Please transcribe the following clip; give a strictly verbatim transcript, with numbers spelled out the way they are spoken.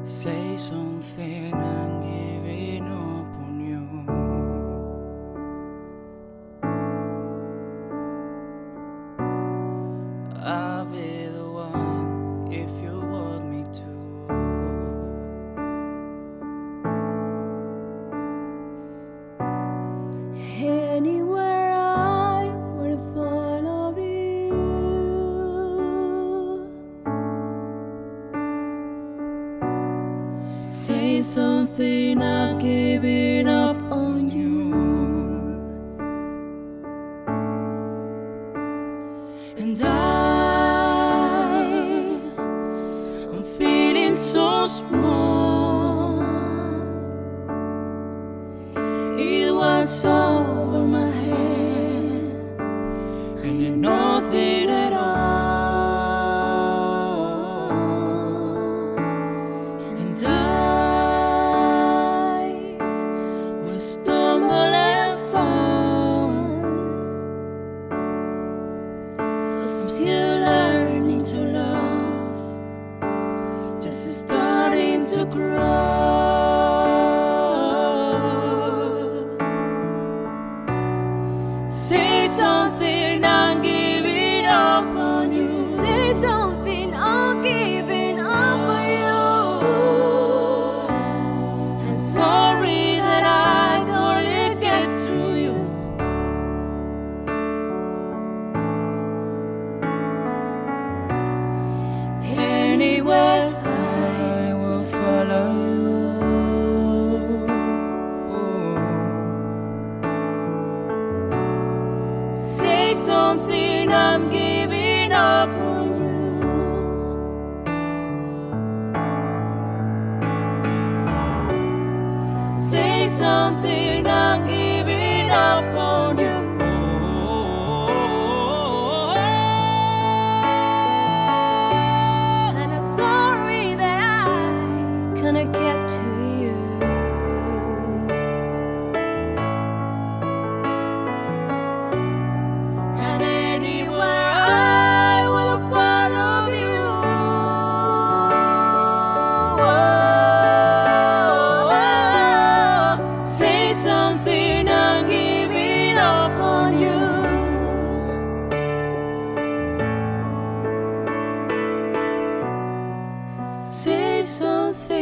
Say something, I'm giving up on you. I'll be the one if you want me to. Anywhere I will follow you. Say something, I'm giving up on you. And I, I'm feeling so small. It was over my head, and you know nothing at all. And I will stumble and fall. I'm still learning to love, just starting to grow. Say something, I'm giving up on you. Say something, I'm giving up on you. I'm sorry that I couldn't get to you. Anywhere I will follow. Say something, I'm giving up on you. Say something, I'm giving up on you. And I'm sorry that I couldn't get to you. And anywhere I will follow you. Say something, I'm giving up on you. Say something.